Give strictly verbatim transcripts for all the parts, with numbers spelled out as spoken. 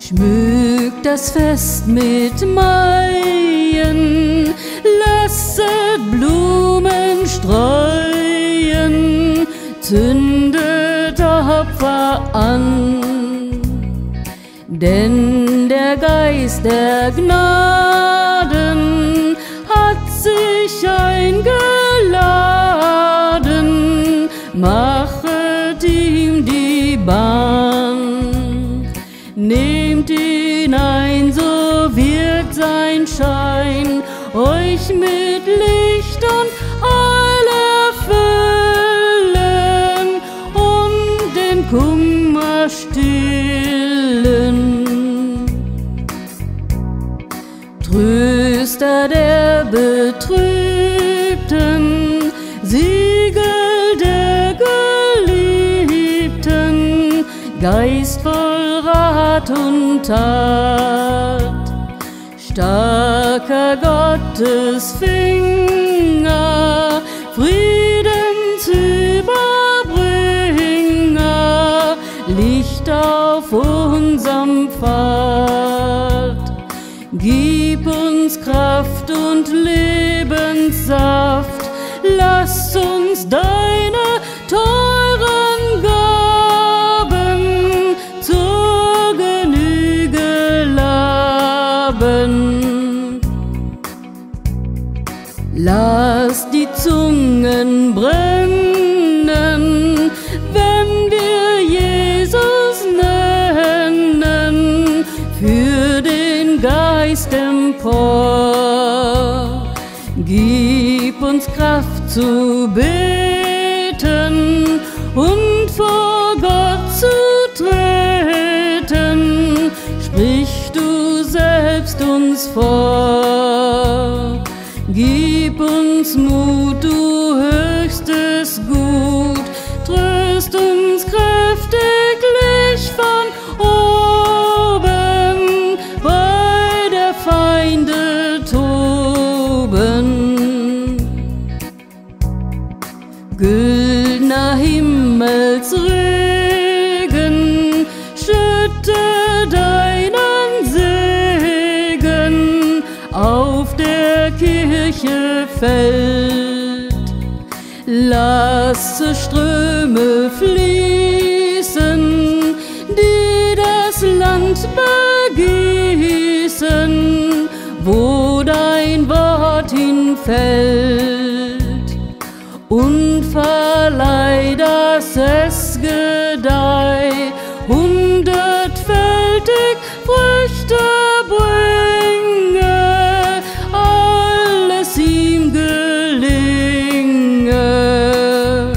Schmückt das Fest mit Maien, lasset Blumen streuen, zündet Opfer an, denn der Geist der Gnaden hat sich eingeladen, machet ihm die Bahn, nehmt ihn ein, so wird sein Schein euch mit Licht und Heil erfüllen und den Kummer stillen. Tröster der Betrübten, Siegel der Geliebten, Geist voll Rat und Tat, starker Gottes Finger, Friedensüberbringer, Licht auf unserem Pfad. Gib uns Kraft und Lebenssaft, lass uns deine teuren Gaben zur Genüge laben. Lass die Zungen brennen, wenn wir Jesus nennen, für den Geist empor. Gib uns Kraft zu beten und vor Gott zu treten. Sprich du selbst uns vor. Gib uns Mut, du höchstes Gut, tröst uns kräftiglich von oben, bei der Feinde toben. Güldner Himmelsregen, schütte deinen Segen auf der Kirche fällt. Lasse Ströme fließen, die das Land begießen, wo dein Wort hinfällt, und verleih, dass es gedeih, hundertfältig Früchte bringe, alles ihm gelinge.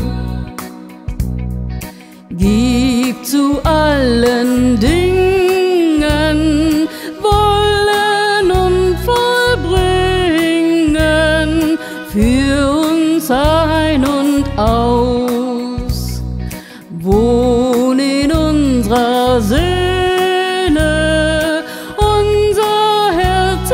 Gib zu allen Dingen Wollen und Vollbringen, für uns ein und aus. Wohn in unserer Seele, unser Herz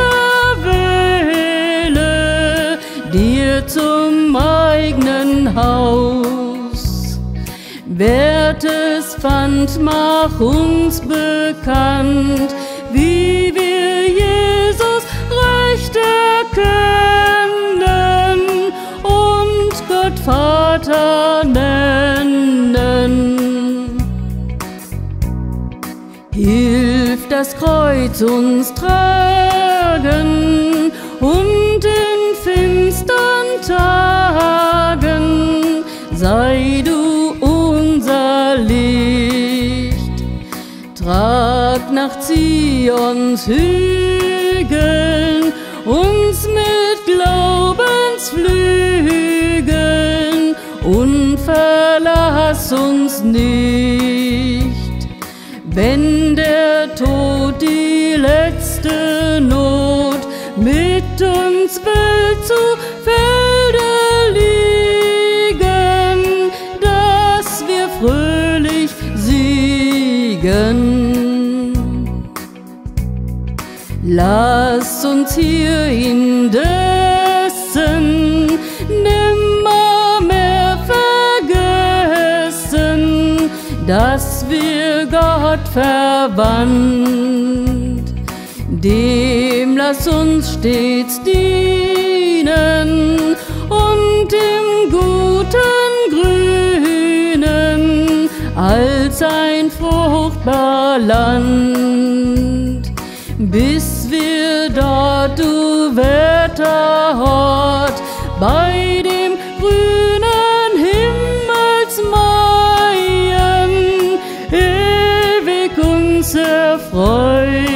erwähle, dir zum eigenen Haus. Wertes Pfand, mach uns bekannt, wie wir Jesus recht erkennen und Gott Vater nennen. Hilf das Kreuz uns tragen und in finstern Tagen sei du unser Licht. Trag nach Zions Hügeln uns mit Glaubensflügeln und verlass uns nicht, wenn der Tod die letzte Not mit uns will zu Felde liegen, dass wir fröhlich siegen. Lass uns hier indessen nimmer mehr vergessen, dass wir Gott verwandt. Dem lass uns stets dienen und im guten Grünen als ein fruchtbar Land, bis wir dort, du Wetterhort, bei dem grünen Himmelsmaien ewig uns erfreuen.